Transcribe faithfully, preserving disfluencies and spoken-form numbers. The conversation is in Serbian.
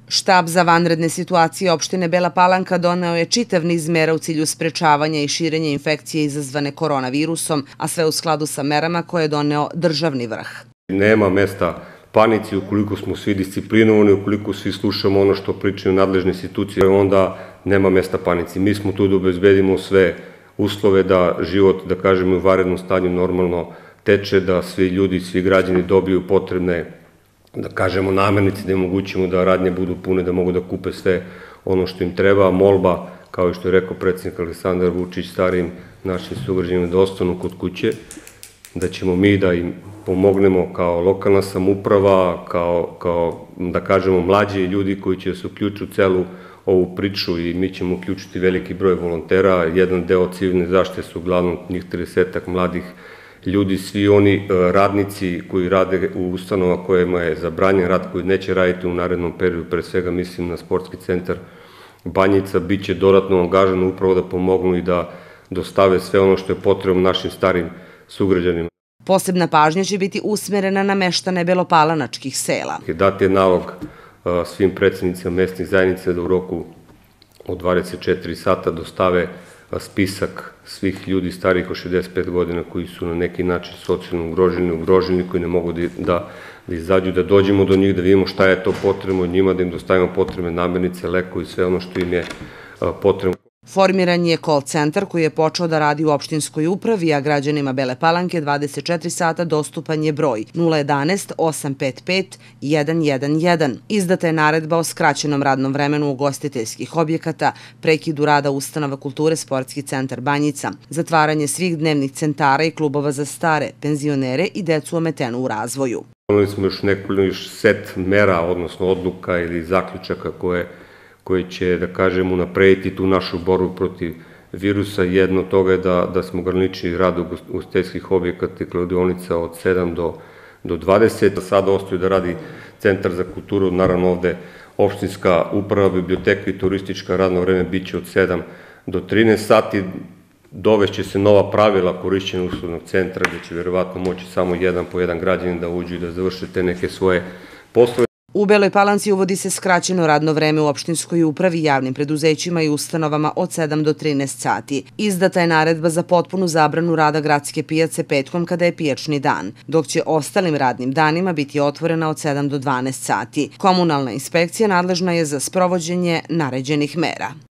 Štab za vanredne situacije opštine Bela Palanka doneo je čitav niz mera u cilju sprečavanja i širenja infekcije izazvane koronavirusom, a sve u skladu sa merama koje je doneo državni vrh. Nema mesta panici ukoliko smo svi disciplinovani, ukoliko svi slušamo ono što pričaju nadležne institucije, onda nema mesta panici. Mi smo tu da obezbedimo sve uslove da život, da kažemo, u vanrednom stanju normalno teče, da svi ljudi, svi građani dobiju potrebne, da kažemo, namirnice, da im omogućimo da radnje budu pune, da mogu da kupe sve ono što im treba. Molba, kao što je rekao predsjednik Aleksandar Vučić, starijim našim sugrađanima da ostanu kod kuće, da ćemo mi da im pomognemo kao lokalna samouprava, kao, kao da kažemo, mlađi ljudi koji će se uključiti u celu ovu priču i mi ćemo uključiti veliki broj volontera. Jedan deo civilne zaštite su uglavnom njih tridesetak mladih ljudi, svi oni radnici koji rade u ustanova kojima je zabranjen rad, koji neće raditi u narednom periodu, pre svega mislim na sportski centar Banjica, bit će dodatno angažani upravo da pomognu i da dostave sve ono što je potrebno našim starim sugrađanima. Posebna pažnja će biti usmerena na meštane belopalanačkih sela. Dat je nalog svim predsjednicima mesnih zajednica da u roku od dvadeset četiri sata dostave spisak svih ljudi starijih od šezdeset pet godina koji su na neki način socijalno ugroženi, ugroženi, koji ne mogu da izađu, da dođemo do njih, da vidimo šta je to potrebno od njima, da im dostavimo potrebne namirnice, lekovi i sve ono što im je potrebno. Formiran je call centar koji je počeo da radi u opštinskoj upravi, a građanima Bele Palanke dvadeset četiri sata dostupan je broj nula jedanaest osam pet pet jedan jedan jedan. Izdata je naredba o skraćenom radnom vremenu ugostiteljskih objekata, prekidu rada ustanova kulture Sportski centar Banjica, zatvaranje svih dnevnih centara i klubova za stare, penzionere i decu ometenu u razvoju. Doneli smo još nekoliko set mera, odnosno odluka ili zaključaka koje koji će, da kažem, unaprediti tu našu borbu protiv virusa. Jedno od toga je da smo ograničili rad ugostiteljskih objekata i kladionica od sedam do dvadeset. Sada ostaju da radi Centar za kulturu, naravno ovde opštinska uprava, biblioteka i turistička, radno vreme biće od sedam do trinaest sati. Dovešće se nova pravila korišćenja uslužnog centra, gde će verovatno moći samo jedan po jedan građanin da uđu i da završe te neke svoje poslove. U Beloj Palanci uvodi se skraćeno radno vreme u opštinskoj upravi, javnim preduzećima i ustanovama od sedam do trinaest sati. Izdata je naredba za potpunu zabranu rada gradske pijace petkom kada je pijačni dan, dok će ostalim radnim danima biti otvorena od sedam do dvanaest sati. Komunalna inspekcija nadležna je za sprovođenje naređenih mera.